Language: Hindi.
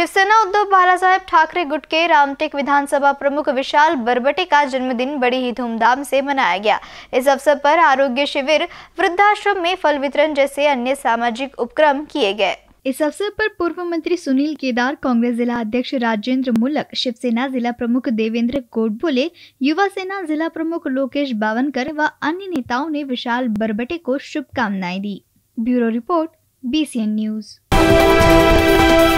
शिवसेना उद्धव बालासाहेब ठाकरे गुट के रामटेक विधानसभा प्रमुख विशाल बरबटे का जन्मदिन बड़ी ही धूमधाम से मनाया गया। इस अवसर पर आरोग्य शिविर, वृद्धाश्रम में फल वितरण जैसे अन्य सामाजिक उपक्रम किए गए। इस अवसर पर पूर्व मंत्री सुनील केदार, कांग्रेस जिला अध्यक्ष राजेंद्र मुलक, शिवसेना जिला प्रमुख देवेंद्र गोडबोले, युवा सेना जिला प्रमुख लोकेश बावनकर व अन्य नेताओं ने विशाल बरबटे को शुभकामनाएं दी। Bureau report, BCN news.